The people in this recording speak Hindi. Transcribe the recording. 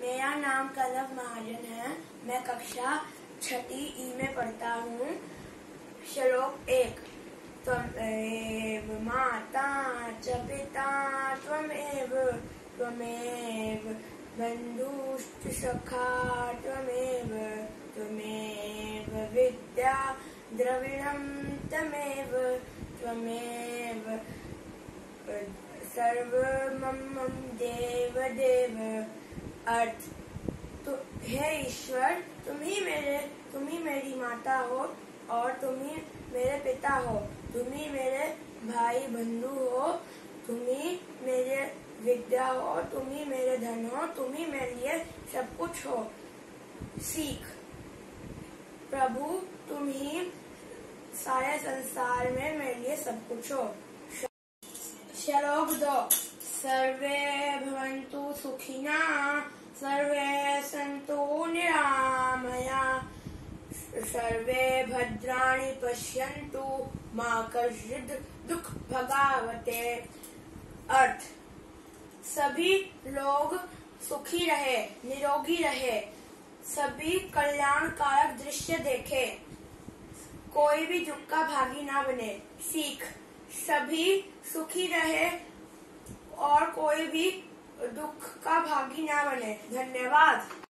मेरा नाम कनव महाजन है। मैं कक्षा 6ठी ई में पढ़ता हूँ। श्लोक 1। त्वमेव माता च पिता त्वमेव त्वमेव बन्धुश्च सखा त्वमेव त्वमेव विद्या द्रविणं त्वमेव त्वमेव सर्वमम देव देव। अर्थ, तो हे ईश्वर, तुम ही मेरी माता हो और तुम ही मेरे पिता हो, तुम ही मेरे भाई बंधु हो, तुम ही मेरे विद्या हो, तुम ही मेरे धन हो, तुम ही मेरे लिए सब कुछ हो। सीख, प्रभु तुम ही सारे संसार में मेरे लिए सब कुछ हो। श्लोक 2। सर्वे भवन्तु सुखिनः सर्वे सन्तु निरामयाः सर्वे भद्राणि पश्यन्तु मा कश्चित् दुःख भगावते। अर्थ, सभी लोग सुखी रहे, निरोगी रहे, सभी कल्याणकारक दृश्य देखे, कोई भी दुख का भागी ना बने। सीख, सभी सुखी रहे और कोई भी दुख का भागी ना बने। धन्यवाद।